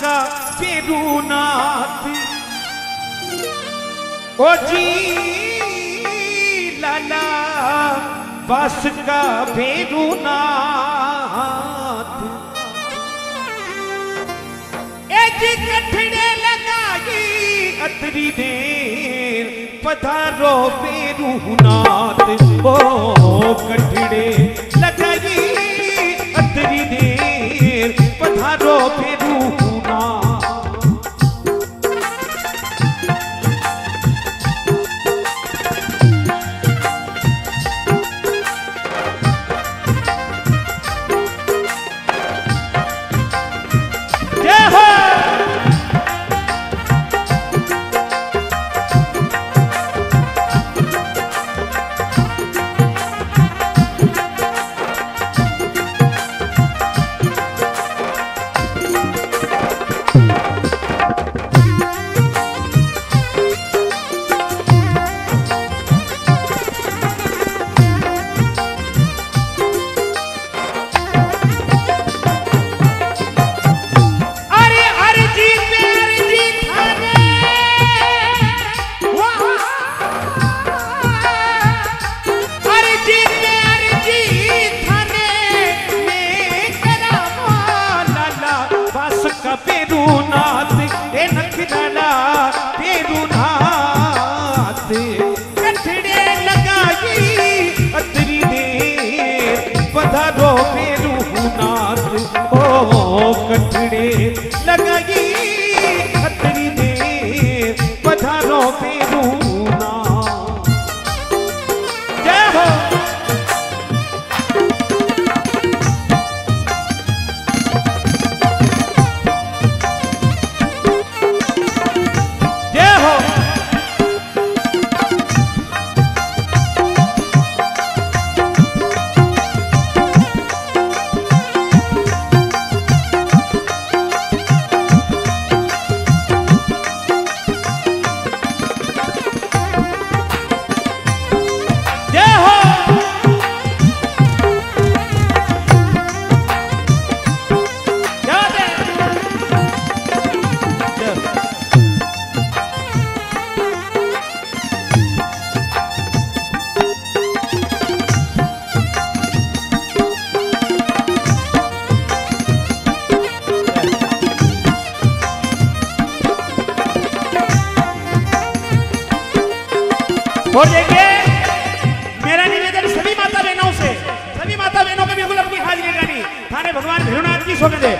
का पेरूनाथ ओ जी लाला बस का पेरूनाथ जी कठड़े लगाई अतरी देर पधारो पेरूनाथ ओ कठड़े लगाई अतरी देर पधारो पेरूनाथ पेरूनाथ ए नखराला पेरूनाथ कठड़े लगाई अतरी देर पधारो पेरूनाथ ओ कठड़े लगाई अतरी देर पधारो पेरूनाथ जय हो और देखिए मेरा निवेदन सभी माता बहनों से, सभी माता बहनों को बिल्कुल अपनी हाजिरी लगानी थाने भगवान भैरवनाथ की शोभा दे।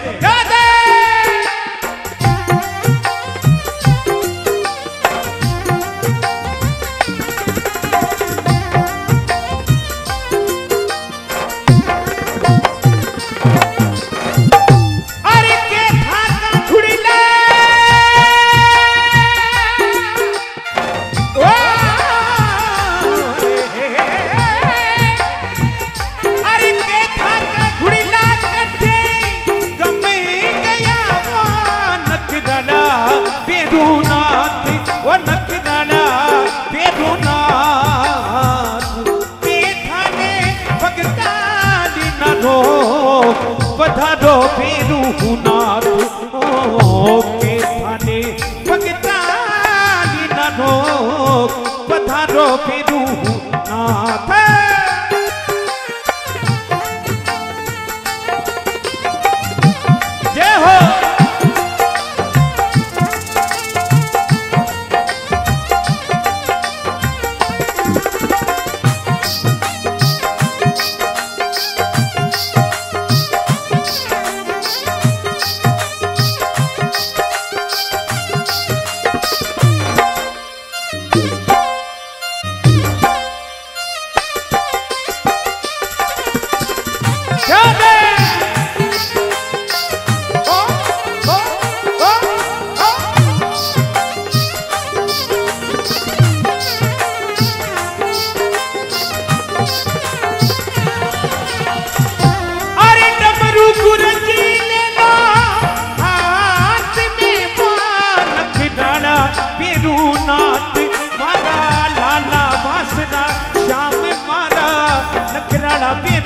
पधारो पेरूनाथ ओ के थाने भगताली नानो पधारो पेरूनाथ जय हो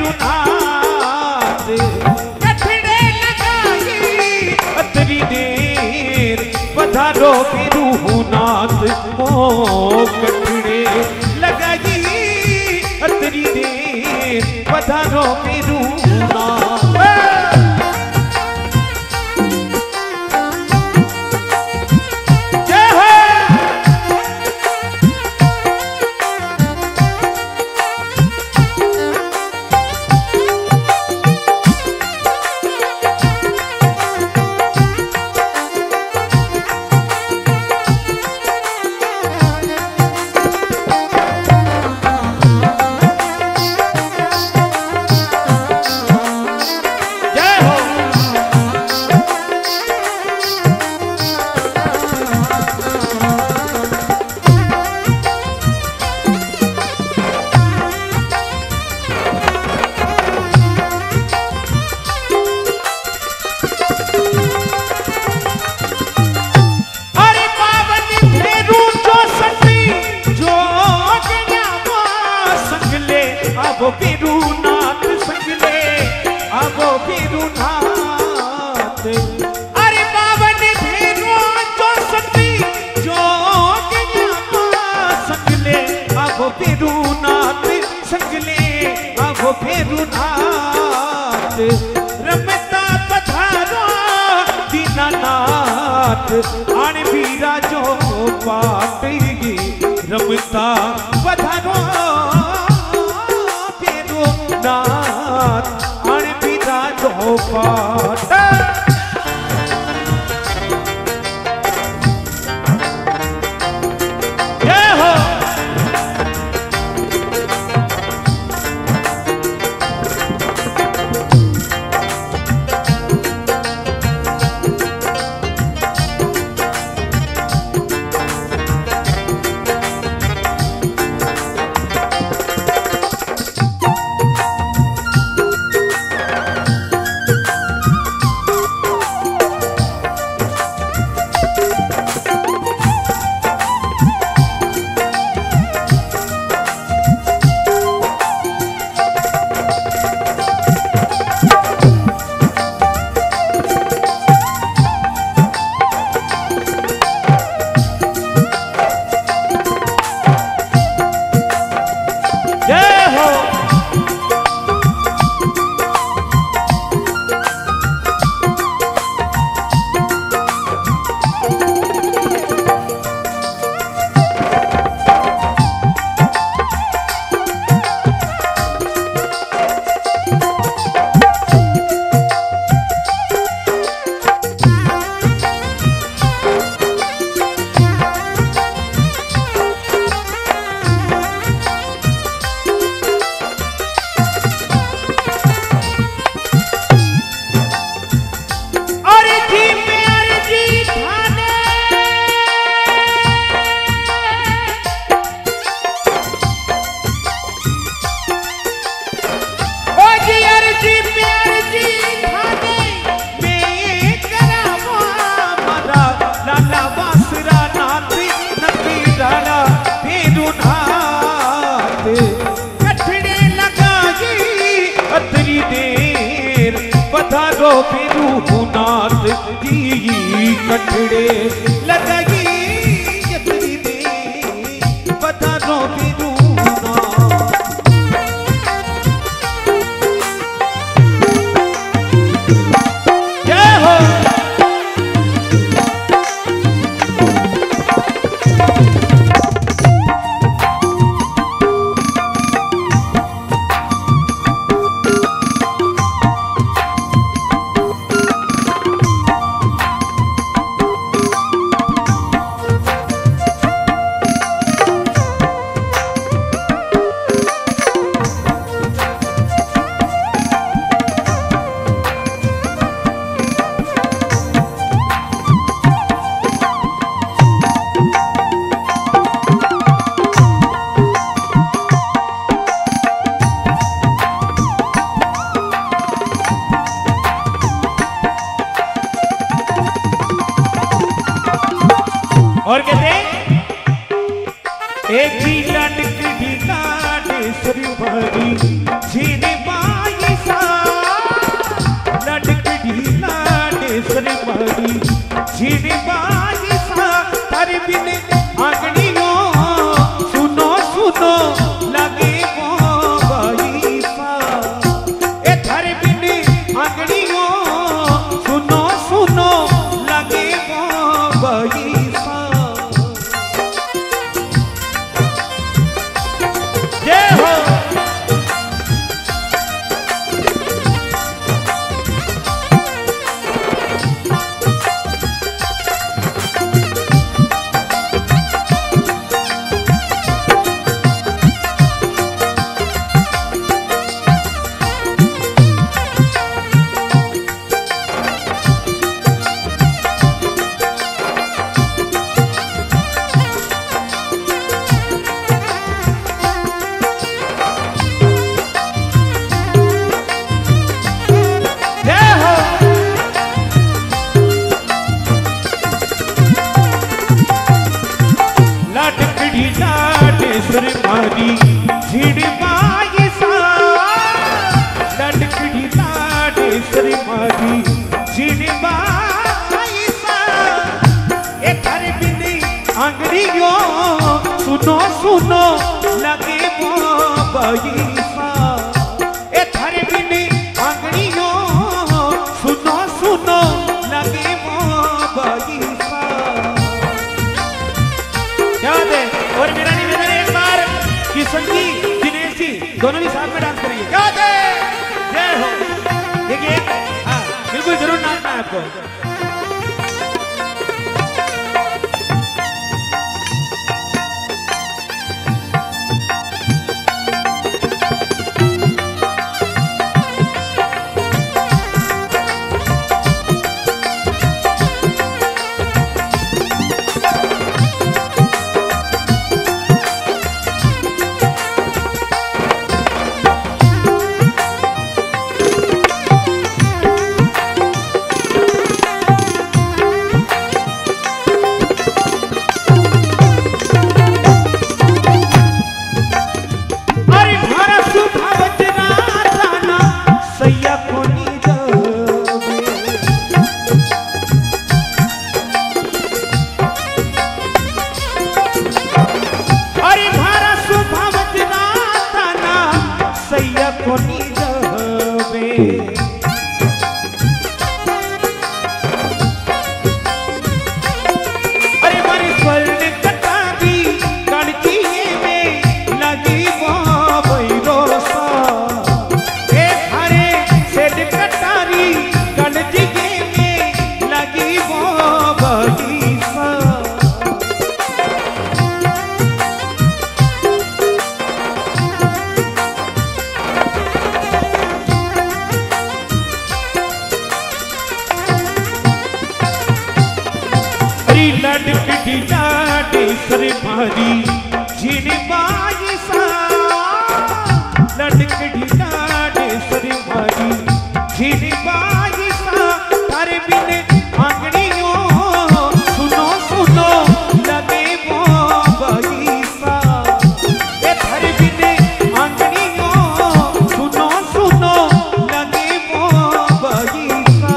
पेरूनाथ कठड़े लगाई अतरी दे पधारो बिरूनाथ ओ कटड़े लगाई अतरी दे पधारो बिरूनाथ। अब बिरूनाथ संगले अब बिरूनाथ अरे बावन भेरो जो सती जो संगले अब बिरूनाथ संगले अब बिरूनाथ रमता पधारो दीनानाथ आण वीरा जो पाट रमता पधारो नाथ अणबिरा जो पाट। जय हो पधारो बिरूनाथ जी कटड़े लगाई इतनी देर पधारो बिरूनाथ। जय हो और कहते एक ही लटकड़ी लाडेश्वरी भरी झीने बाई सा लटकड़ी लाडेश्वरी भरी झीने बाई सा झिड़बाई सा लड़कड़ी लाडेश्वरी मारी झिड़बाई सा ए थारे बिनी आंगड़ियों सुनो सुनो लगे बाई सा ए थारे बिनी आंगड़ियों सुनो सुनो लगे बाई सा। क्या बात है। और मेरा निवेदन एक बार किशन जी दिनेश जी दोनों भी साथ में डांस करेंगे। क्या बात है। जय हो। देखिए हाँ बिल्कुल जरूर नाचना है आपको। लाडेश्वरी मारी झिड़बाई सा लड़कड़ी लाडेश्वरी मारी झिड़बाई सा थारे बिन आंगड़ियों सुनो सुनो लगे बाई सा ए थारे बिन आंगड़ियों सुनो सुनो लगे बाई सा।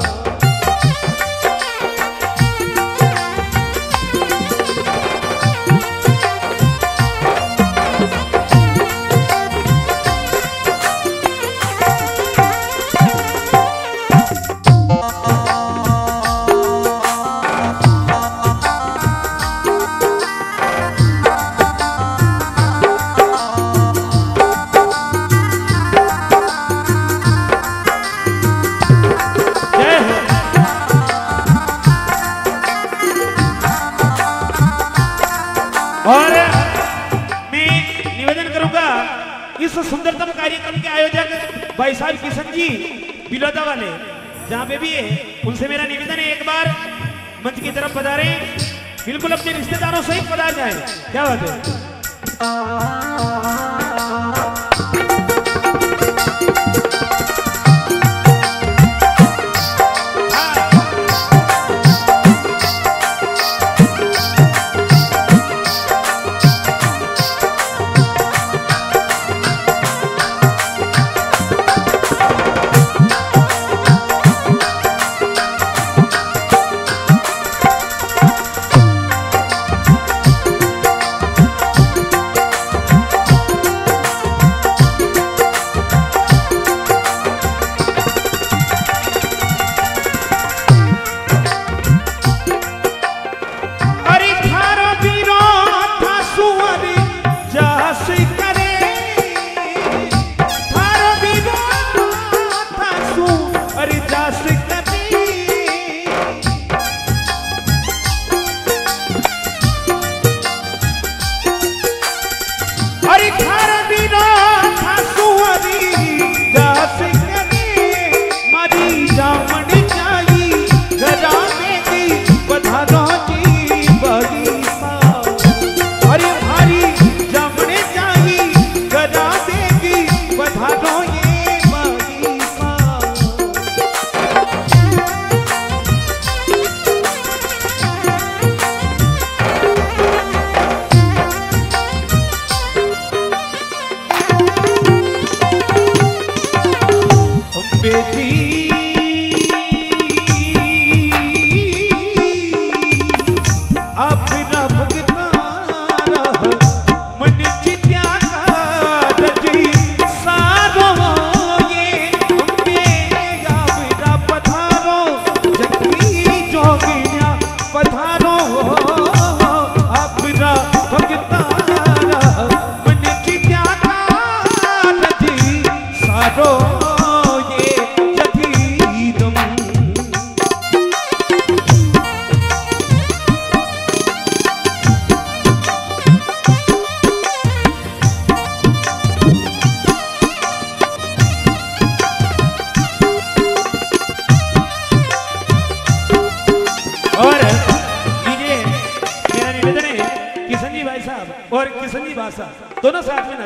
और मैं निवेदन करूंगा इस सुंदरतम कार्यक्रम के आयोजक भाई साहब किशन जी बिलोदा वाले जहां पे भी है उनसे मेरा निवेदन है एक बार मंच की तरफ पधारें बिल्कुल अपने रिश्तेदारों सहित पधार जाए। क्या बात है।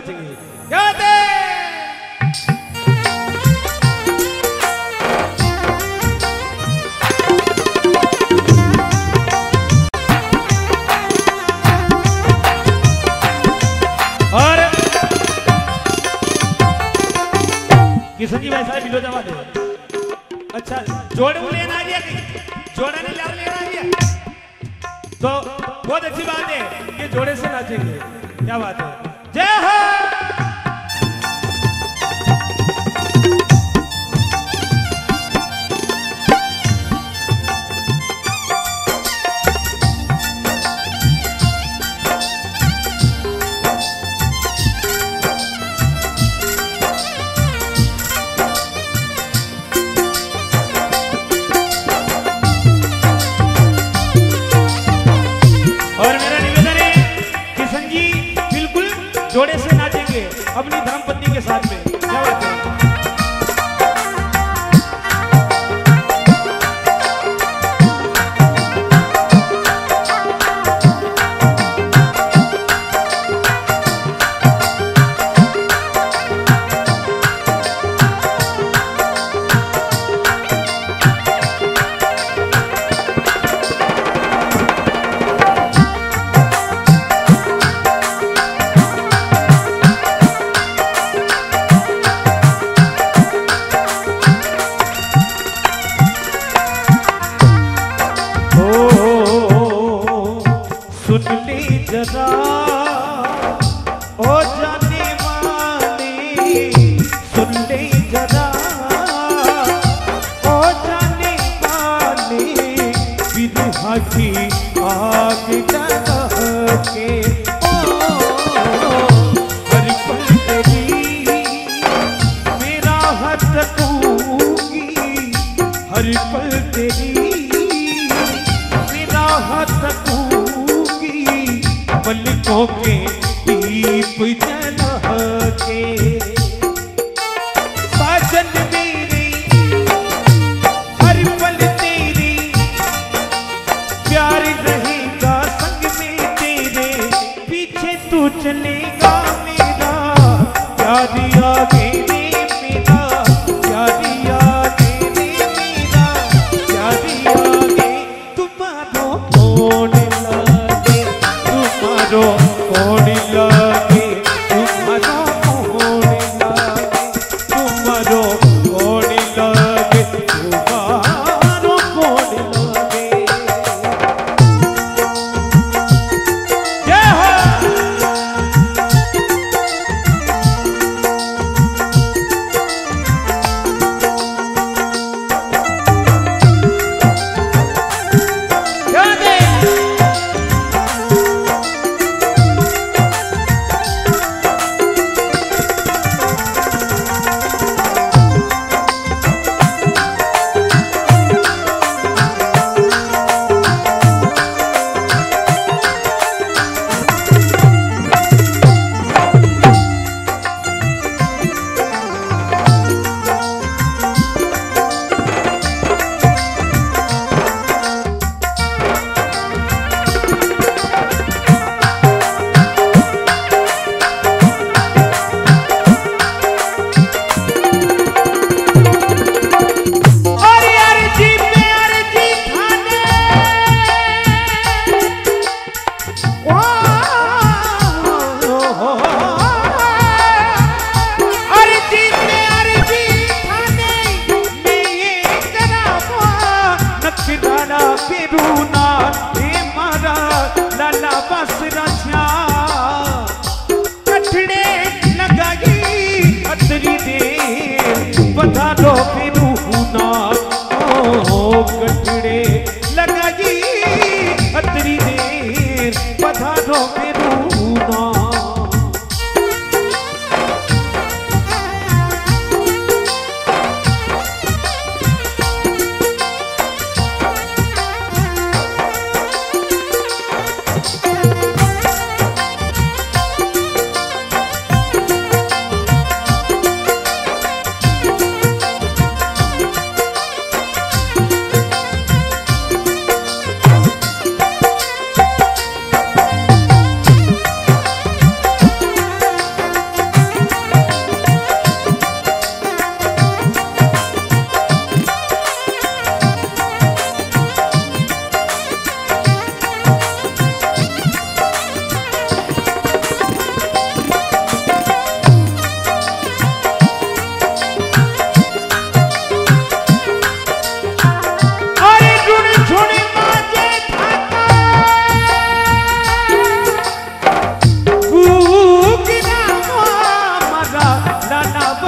नाचेंगे। क्या बात है? और किशन जी भाई साहब बिलोजा वाले अच्छा जोड़े लेना आ गया जोड़ा ने लेना आ गया तो बहुत अच्छी बात है कि जोड़े से नाचेंगे। क्या बात है? जय हो। जोड़े से नाचेंगे अपनी धर्मपत्नी के साथ में। क्या बात है?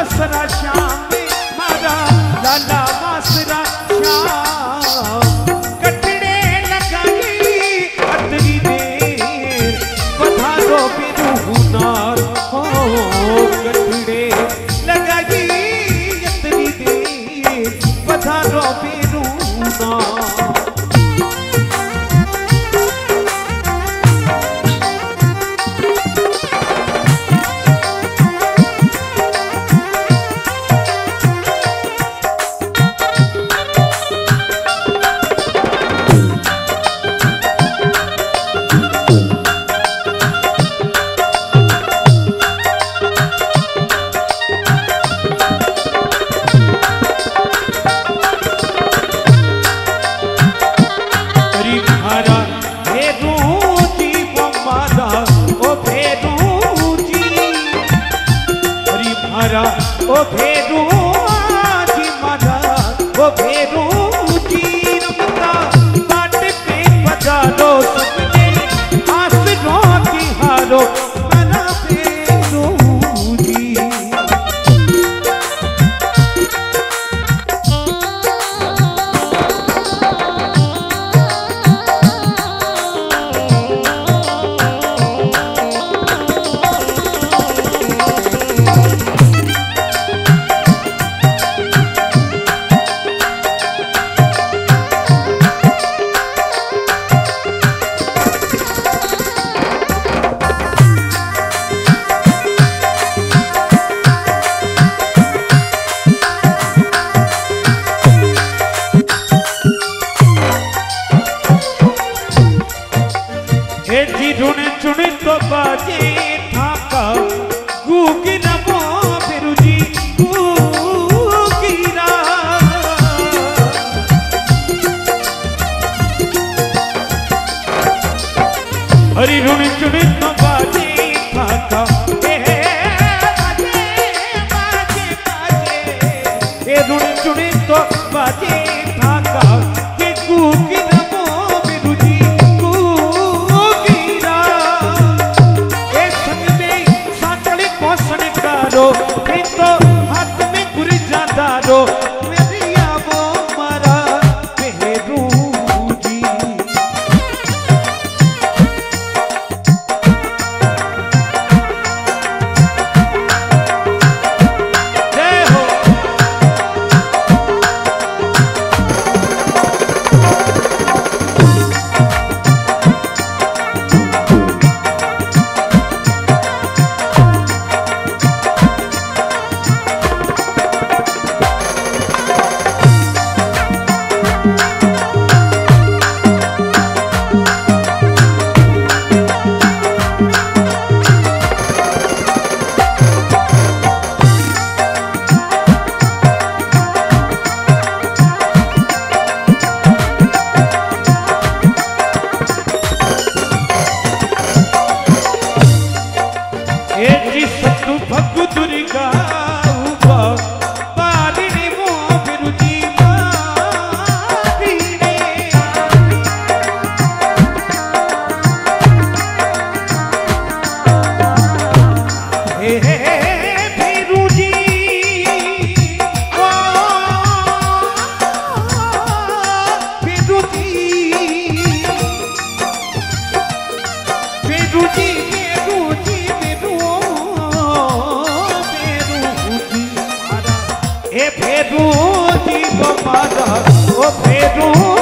मासरा श्याम मारा लाला मासरा श्याम कटड़े लगाई अतरी देर पधारो बिरुनार हो कटड़े लगाई अतरी देर पधारो बिरुनार। ओ भेरू जी मारा ओ भेरू जी रमता बाट पे बजा लो सबने आसरों की हारो मना भेरू जी। चुने तो बाजे ठाका गुगिरा मो बिरुजी गुगिरा हरी रुने चुने तो बाजे ठाका बाजे बाजे बाजे ए रुने चुने तो बाजे ठाका के गुगिरा मो बिरुजी तो हाथ में गुरी जाता रो मेरी आवो मारा भेरू जी। जय हो भेरू जी को मारा ओ भेरू